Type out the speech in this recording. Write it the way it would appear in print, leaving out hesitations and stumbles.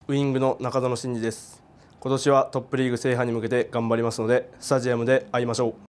ウイングの中園真司です。今年はトップリーグ制覇に向けて頑張りますので、スタジアムで会いましょう。